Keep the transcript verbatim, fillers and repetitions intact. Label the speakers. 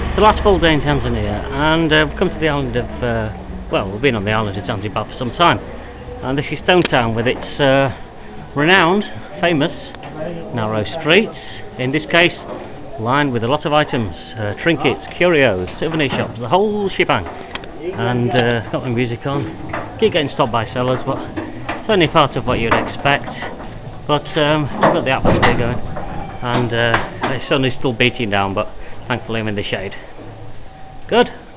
Speaker 1: It's the last full day in Tanzania, and uh, we've come to the island of, uh, well, we've been on the island of Zanzibar for some time, and this is Stone Town with its uh, renowned, famous, narrow streets, in this case lined with a lot of items, uh, trinkets, curios, souvenir shops, the whole shebang. And uh, got my music on, keep getting stopped by sellers, but it's only part of what you'd expect. But um, we've got the atmosphere going, and uh, the sun is still beating down, but thankfully I'm in the shade. Good.